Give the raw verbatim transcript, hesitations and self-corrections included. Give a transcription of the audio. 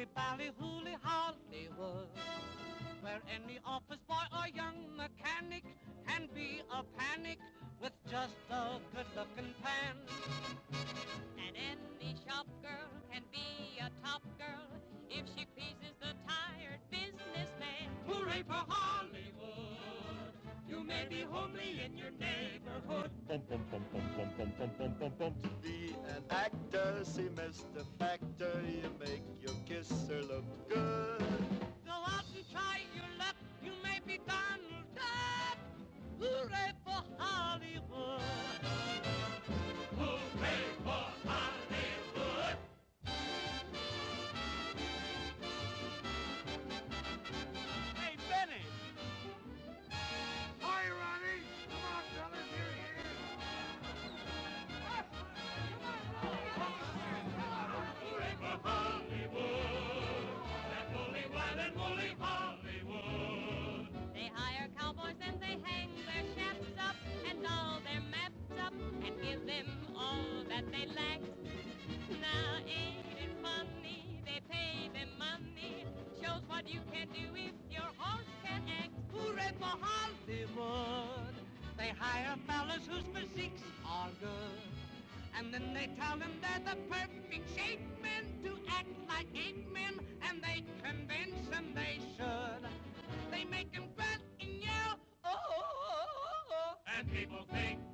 ballyhooly Hollywood, where any office boy or young mechanic can be a panic with just a good-looking pan. And any shop girl can be a top girl if she pleases the tired businessman. Hooray for Hollywood! You may be homely in your neighborhood. Bum, bum, bum, bum, bum, bum, bum, bum, bum, bum. To be an actor, see Mister Factor, you make your kisser look good. Go out and try your luck, you may be Donald Duck. Hooray for Hollywood! Hooray for Hollywood! Hey, Benny! Hi, Ronnie! Come on, fellas, here he is! Hooray for Hollywood! That woolly, wild and woolly Hollywood! They hire cowboys and they hang their chaps up and all their maps up and give them all that they lack. Now ain't it funny? They pay them money. Shows what you can do if your horse can act. Hooray for Hollywood! They hire fellas whose physiques are good, and then they tell them they're the perfect shape men to act like ape men, and they convince them they should. They make them grunt and yell, oh, oh, oh, oh, oh. And people think